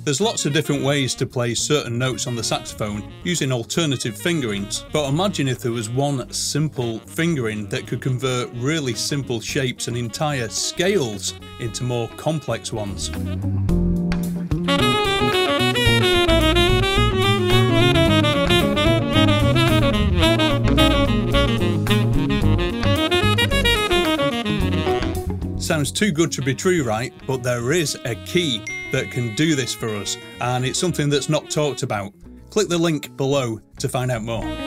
There's lots of different ways to play certain notes on the saxophone using alternative fingerings, but imagine if there was one simple fingering that could convert really simple shapes and entire scales into more complex ones. Sounds too good to be true, right? But there is a key that can do this for us, and it's something that's not talked about. Click the link below to find out more.